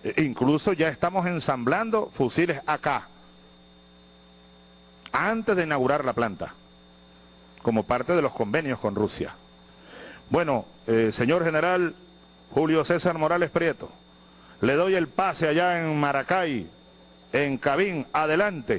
Incluso ya estamos ensamblando fusiles AK antes de inaugurar la planta, como parte de los convenios con Rusia. Bueno, señor general Julio César Morales Prieto, le doy el pase allá en Maracay, en Cabín, adelante.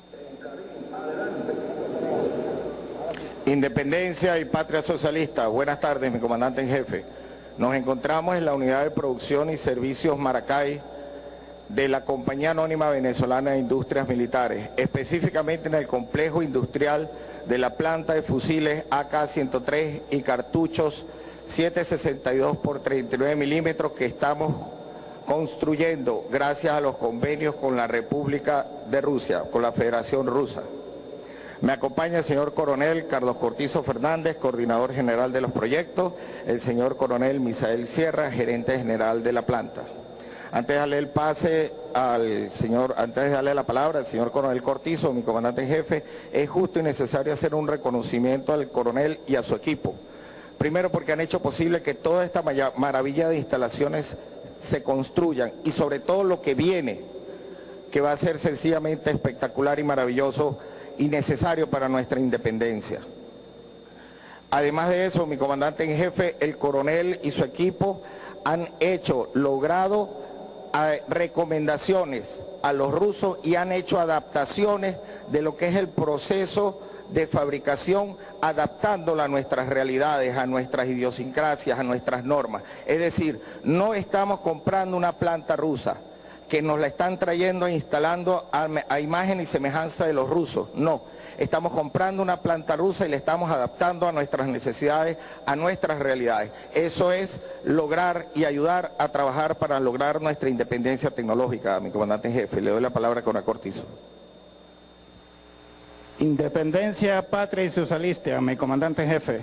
Independencia y Patria Socialista, buenas tardes, mi comandante en jefe. Nos encontramos en la unidad de producción y servicios Maracay de la Compañía Anónima Venezolana de Industrias Militares, específicamente en el complejo industrial de la planta de fusiles AK-103 y cartuchos 7.62 por 39 milímetros que estamos construyendo gracias a los convenios con la República de Rusia, con la Federación Rusa. Me acompaña el señor coronel Carlos Cortizo Fernández, coordinador general de los proyectos, el señor coronel Misael Sierra, gerente general de la planta. Antes de darle el pase antes de darle la palabra al señor coronel Cortizo, mi comandante en jefe, es justo y necesario hacer un reconocimiento al coronel y a su equipo. Primero porque han hecho posible que toda esta maravilla de instalaciones se construyan y sobre todo lo que viene, que va a ser sencillamente espectacular y maravilloso y necesario para nuestra independencia. Además de eso, mi comandante en jefe, el coronel y su equipo han logrado recomendaciones a los rusos y han hecho adaptaciones de lo que es el proceso de fabricación, adaptándolo a nuestras realidades, a nuestras idiosincrasias, a nuestras normas. Es decir, no estamos comprando una planta rusa que nos la están trayendo e instalando a imagen y semejanza de los rusos, no. Estamos comprando una planta rusa y la estamos adaptando a nuestras necesidades, a nuestras realidades. Eso es lograr y ayudar a trabajar para lograr nuestra independencia tecnológica, mi comandante en jefe. Le doy la palabra a coronel Cortizo. Independencia, Patria y Socialista, mi comandante en jefe.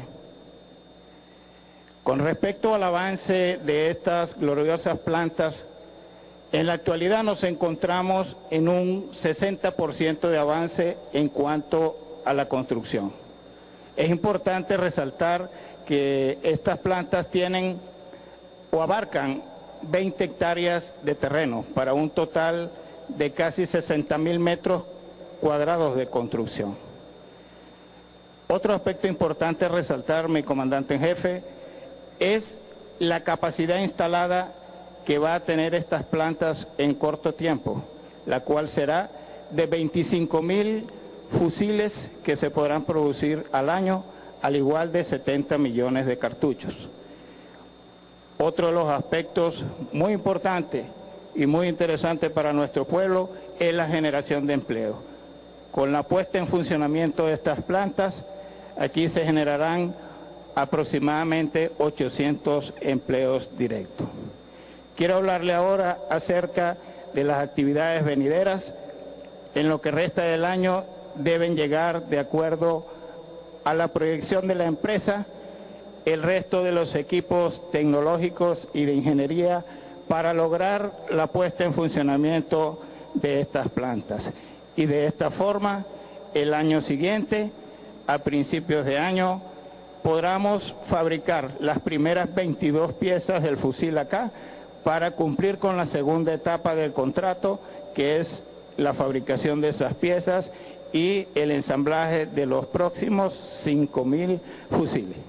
Con respecto al avance de estas gloriosas plantas, en la actualidad nos encontramos en un 60% de avance en cuanto a la construcción. Es importante resaltar que estas plantas tienen o abarcan 20 hectáreas de terreno para un total de casi 60.000 metros cuadrados de construcción. Otro aspecto importante a resaltar, mi comandante en jefe, es la capacidad instalada que va a tener estas plantas en corto tiempo, la cual será de 25.000 fusiles que se podrán producir al año, al igual de 70 millones de cartuchos. Otro de los aspectos muy importantes y muy interesantes para nuestro pueblo es la generación de empleo. Con la puesta en funcionamiento de estas plantas, aquí se generarán aproximadamente 800 empleos directos. Quiero hablarle ahora acerca de las actividades venideras. En lo que resta del año deben llegar, de acuerdo a la proyección de la empresa, el resto de los equipos tecnológicos y de ingeniería para lograr la puesta en funcionamiento de estas plantas. Y de esta forma, el año siguiente, a principios de año, podamos fabricar las primeras 22 piezas del fusil AK para cumplir con la segunda etapa del contrato, que es la fabricación de esas piezas y el ensamblaje de los próximos 5.000 fusiles.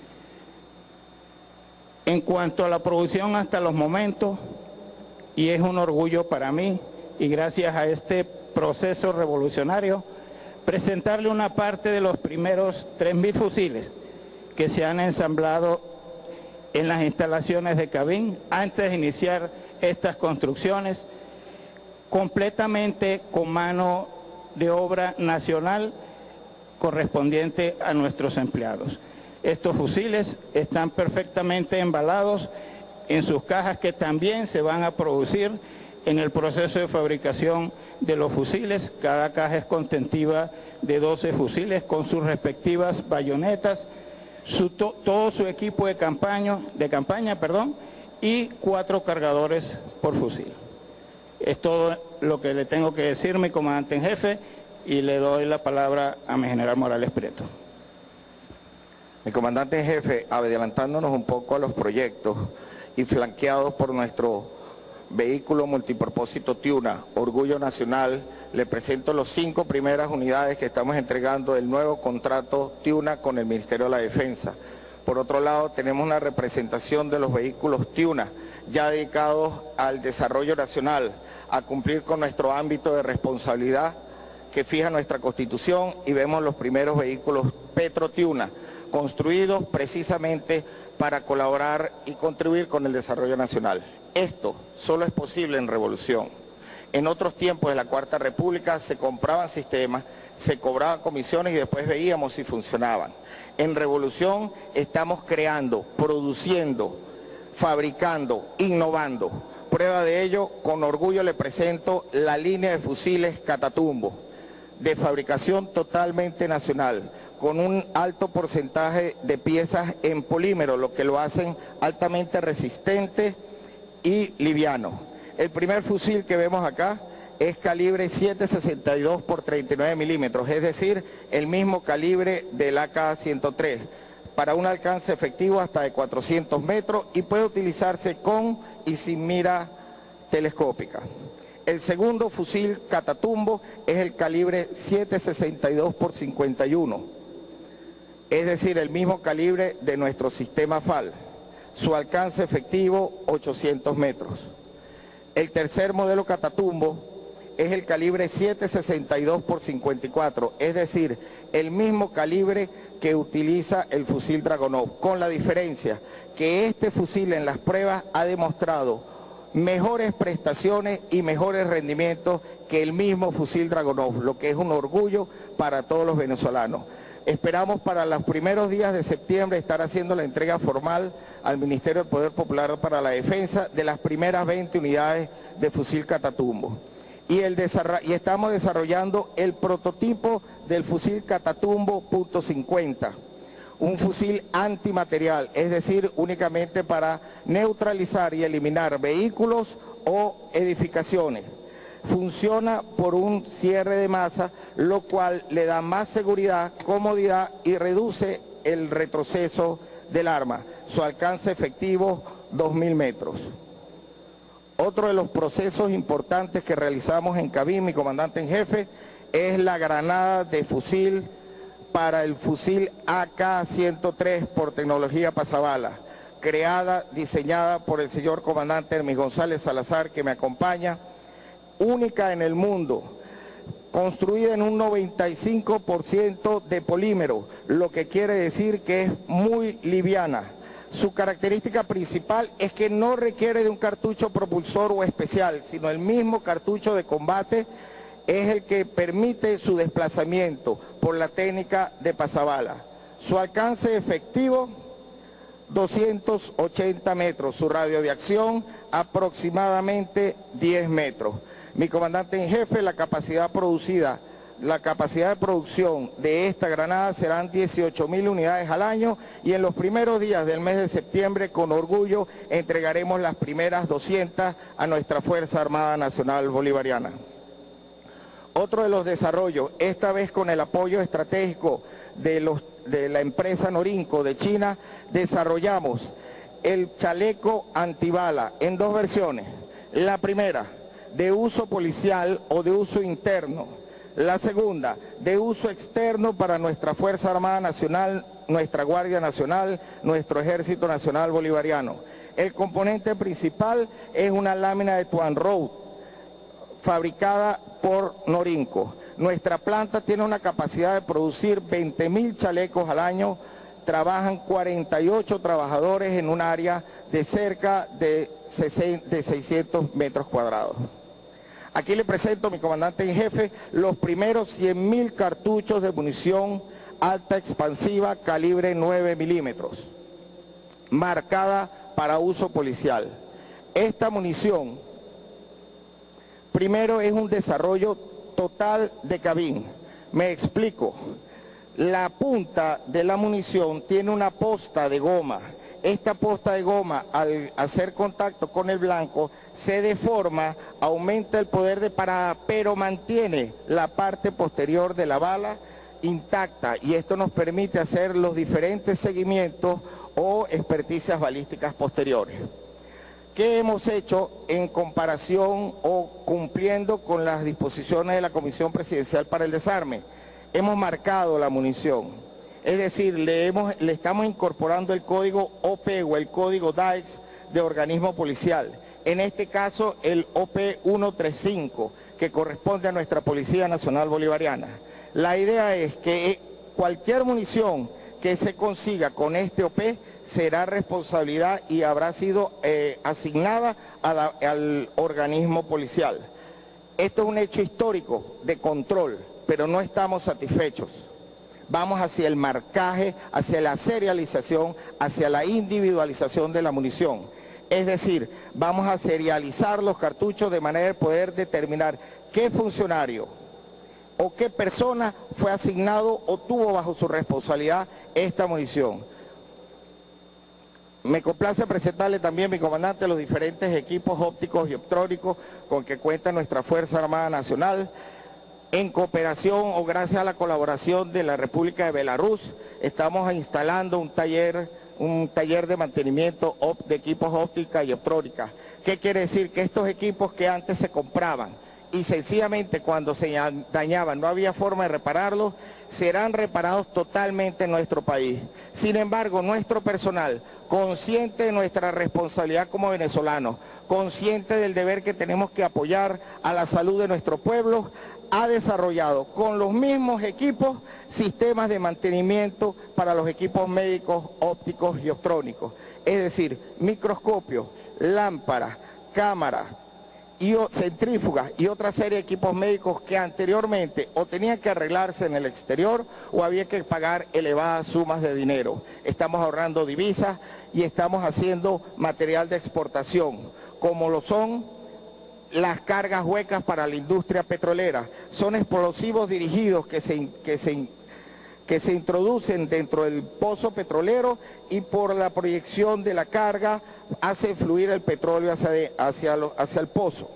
En cuanto a la producción hasta los momentos, y es un orgullo para mí, y gracias a este proceso revolucionario, presentarle una parte de los primeros 3.000 fusiles que se han ensamblado en las instalaciones de Cabín antes de iniciar estas construcciones, completamente con mano de obra nacional correspondiente a nuestros empleados. Estos fusiles están perfectamente embalados en sus cajas que también se van a producir en el proceso de fabricación de los fusiles. Cada caja es contentiva de 12 fusiles con sus respectivas bayonetas, todo su equipo de campaña, y 4 cargadores por fusil. Es todo lo que le tengo que decir, mi comandante en jefe, y le doy la palabra a mi general Morales Prieto. Mi comandante en jefe, adelantándonos un poco a los proyectos y flanqueados por nuestro vehículo multipropósito Tiuna, Orgullo Nacional, le presento las 5 primeras unidades que estamos entregando del nuevo contrato Tiuna con el Ministerio de la Defensa. Por otro lado, tenemos una representación de los vehículos Tiuna, ya dedicados al desarrollo nacional, a cumplir con nuestro ámbito de responsabilidad que fija nuestra Constitución, y vemos los primeros vehículos Petro Tiuna, construidos precisamente para colaborar y contribuir con el desarrollo nacional. Esto solo es posible en revolución. En otros tiempos de la Cuarta República se compraban sistemas, se cobraban comisiones y después veíamos si funcionaban. En revolución estamos creando, produciendo, fabricando, innovando. Prueba de ello, con orgullo le presento la línea de fusiles Catatumbo, de fabricación totalmente nacional, con un alto porcentaje de piezas en polímero, lo que lo hacen altamente resistente y liviano. El primer fusil que vemos acá es calibre 7.62 por 39 milímetros, es decir, el mismo calibre del AK-103, para un alcance efectivo hasta de 400 metros y puede utilizarse con y sin mira telescópica. El segundo fusil Catatumbo es el calibre 7.62 por 51, es decir, el mismo calibre de nuestro sistema FAL. Su alcance efectivo 800 metros. El tercer modelo Catatumbo es el calibre 7.62 por 54, es decir, el mismo calibre que utiliza el fusil Dragunov, con la diferencia que este fusil en las pruebas ha demostrado mejores prestaciones y mejores rendimientos que el mismo fusil Dragunov, lo que es un orgullo para todos los venezolanos. Esperamos para los primeros días de septiembre estar haciendo la entrega formal al Ministerio del Poder Popular para la Defensa de las primeras 20 unidades de fusil Catatumbo. Y estamos desarrollando el prototipo del fusil Catatumbo .50, un fusil antimaterial, es decir, únicamente para neutralizar y eliminar vehículos o edificaciones. Funciona por un cierre de masa, lo cual le da más seguridad, comodidad y reduce el retroceso del arma. Su alcance efectivo 2.000 metros. Otro de los procesos importantes que realizamos en Cabim, mi comandante en jefe, es la granada de fusil para el fusil AK-103 por tecnología pasabala, creada, diseñada por el señor comandante Hermes González Salazar, que me acompaña, única en el mundo, construida en un 95% de polímero, lo que quiere decir que es muy liviana. Su característica principal es que no requiere de un cartucho propulsor o especial, sino el mismo cartucho de combate es el que permite su desplazamiento por la técnica de pasabala. Su alcance efectivo, 280 metros, su radio de acción aproximadamente 10 metros. Mi comandante en jefe, la capacidad de producción de esta granada serán 18.000 unidades al año y en los primeros días del mes de septiembre, con orgullo, entregaremos las primeras 200 a nuestra Fuerza Armada Nacional Bolivariana. Otro de los desarrollos, esta vez con el apoyo estratégico de la empresa Norinco de China, desarrollamos el chaleco antibala en 2 versiones. La primera, de uso policial o de uso interno. La segunda, de uso externo para nuestra Fuerza Armada Nacional, nuestra Guardia Nacional, nuestro Ejército Nacional Bolivariano. El componente principal es una lámina de Tuan Road, fabricada por Norinco. Nuestra planta tiene una capacidad de producir 20.000 chalecos al año, trabajan 48 trabajadores en un área de cerca de 600 metros cuadrados. Aquí le presento, mi comandante en jefe, los primeros 100.000 cartuchos de munición alta expansiva calibre 9 milímetros, marcada para uso policial. Esta munición, primero, es un desarrollo total de Cabim. Me explico. La punta de la munición tiene una posta de goma. Esta posta de goma, al hacer contacto con el blanco, se deforma, aumenta el poder de parada, pero mantiene la parte posterior de la bala intacta, y esto nos permite hacer los diferentes seguimientos o experticias balísticas posteriores. ¿qué hemos hecho en comparación o cumpliendo con las disposiciones de la Comisión Presidencial para el Desarme? Hemos marcado la munición, es decir, le estamos incorporando el código OP o el código DAEX de organismo policial, en este caso el OP 135, que corresponde a nuestra Policía Nacional Bolivariana. La idea es que cualquier munición que se consiga con este OP será responsabilidad y habrá sido asignada al organismo policial. Esto es un hecho histórico de control, pero no estamos satisfechos. Vamos hacia el marcaje, hacia la serialización, hacia la individualización de la munición. Es decir, vamos a serializar los cartuchos de manera de poder determinar qué funcionario o qué persona fue asignado o tuvo bajo su responsabilidad esta munición. Me complace presentarle también, mi comandante, los diferentes equipos ópticos y optrónicos con que cuenta nuestra Fuerza Armada Nacional. En cooperación o gracias a la colaboración de la República de Belarus, estamos instalando un taller de mantenimiento de equipos óptica y optrónica. ¿Qué quiere decir? Que estos equipos que antes se compraban y sencillamente cuando se dañaban no había forma de repararlos, serán reparados totalmente en nuestro país. Sin embargo, nuestro personal, consciente de nuestra responsabilidad como venezolanos, consciente del deber que tenemos que apoyar a la salud de nuestro pueblo, ha desarrollado con los mismos equipos sistemas de mantenimiento para los equipos médicos, ópticos y optrónicos. Es decir, microscopios, lámparas, cámaras, y centrífugas y otra serie de equipos médicos que anteriormente o tenían que arreglarse en el exterior o había que pagar elevadas sumas de dinero. Estamos ahorrando divisas y estamos haciendo material de exportación, como lo son las cargas huecas para la industria petrolera. Son explosivos dirigidos que se introducen dentro del pozo petrolero y por la proyección de la carga hace fluir el petróleo hacia el pozo.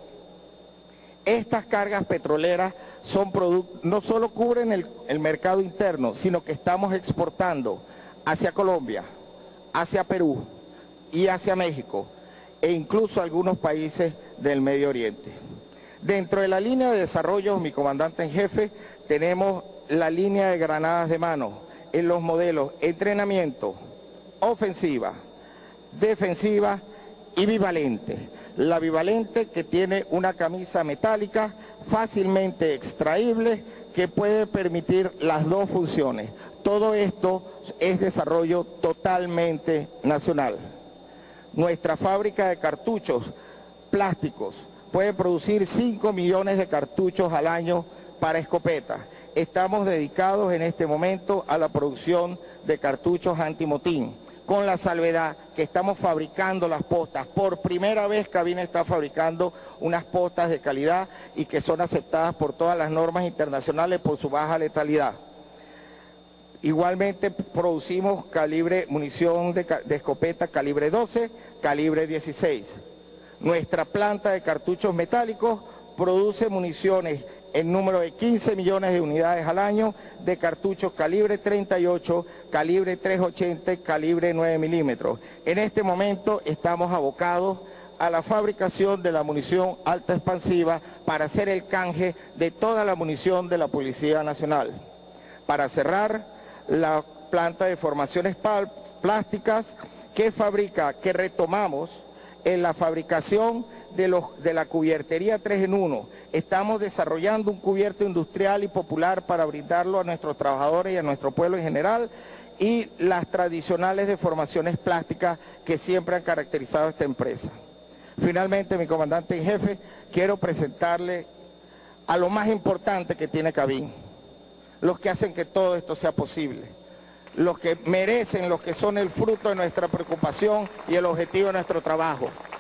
Estas cargas petroleras no solo cubren el mercado interno, sino que estamos exportando hacia Colombia, hacia Perú y hacia México, e incluso algunos países del Medio Oriente. Dentro de la línea de desarrollo, mi comandante en jefe, tenemos la línea de granadas de mano en los modelos entrenamiento, ofensiva, defensiva y bivalente. La bivalente que tiene una camisa metálica fácilmente extraíble que puede permitir las dos funciones. Todo esto es desarrollo totalmente nacional. Nuestra fábrica de cartuchos plásticos puede producir 5 millones de cartuchos al año para escopetas. Estamos dedicados en este momento a la producción de cartuchos antimotín, con la salvedad que estamos fabricando las postas. Por primera vez Cabina está fabricando unas postas de calidad y que son aceptadas por todas las normas internacionales por su baja letalidad. Igualmente producimos munición de escopeta calibre 12, calibre 16. Nuestra planta de cartuchos metálicos produce municiones en número de 15 millones de unidades al año de cartuchos calibre 38, calibre 380 y calibre 9 milímetros. En este momento estamos abocados a la fabricación de la munición alta expansiva para hacer el canje de toda la munición de la Policía Nacional. Para cerrar, la planta de formaciones plásticas que retomamos en la fabricación de la cubiertería 3 en 1. Estamos desarrollando un cubierto industrial y popular para brindarlo a nuestros trabajadores y a nuestro pueblo en general, y las tradicionales deformaciones plásticas que siempre han caracterizado a esta empresa. Finalmente, mi comandante en jefe, quiero presentarle a lo más importante que tiene Cabin, los que hacen que todo esto sea posible, los que merecen, los que son el fruto de nuestra preocupación y el objetivo de nuestro trabajo.